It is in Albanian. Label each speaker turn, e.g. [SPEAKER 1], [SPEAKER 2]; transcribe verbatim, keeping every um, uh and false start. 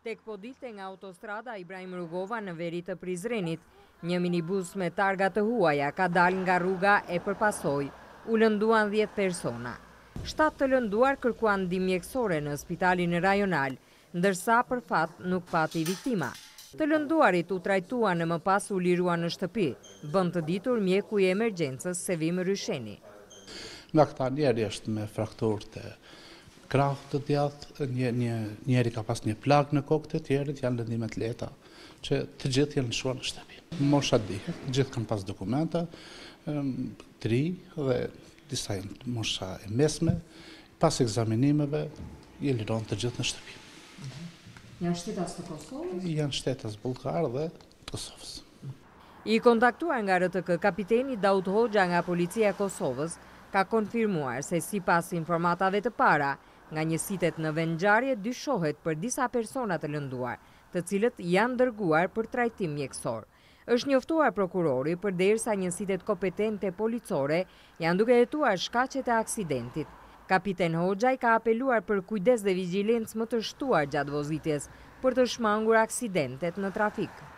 [SPEAKER 1] Tek po dilte nga autostrada Ibrahim Rugova në veri të Prizrenit, një minibus me targa të huaja ka dal nga rruga e përpasoj. U lënduan dhjetë persona. Shtatë të lënduar kërkuan ndihmë mjekësore në spitalin rajonal, ndërsa për fat nuk pati viktima. Të lënduarit u trajtuan e më pas u liruan në shtëpi, bën të ditur mjeku i emergjencës Sevim Rysheni.
[SPEAKER 2] Nga këta njeri është me frakturë të krahut të djathtë, një, një, njeri ka pas një plagë në kokë, të tjerit janë lëndimet lehta, që të gjithë janë lëshuar në shtëpi. Mosha dihet, të gjithë kanë pas dokumenta, të ri dhe disa janë mosha e mesme, pas ekzaminimeve i liron të gjithë në shtëpi.
[SPEAKER 1] Janë shtetas të Kosovës?
[SPEAKER 2] Janë shtetas bullgar dhe Kosovës.
[SPEAKER 1] I kontaktuar nga R T K, kapiteni Daud Hoxha nga policia e Kosovës ka konfirmuar se sipas informatave të para, nga njësitet në vendngjarje dyshohet për disa persona të lënduar, të cilët janë dërguar për trajtim mjekësor. Është njoftuar prokurori përderisa njësitet kompetente policore janë duke hetuar shkaqet e aksidentit. Kapiten Hoxhaj ka apeluar për kujdes dhe vigjilencë më të shtuar gjatë vozitjes për të shmangur aksidentet në trafik.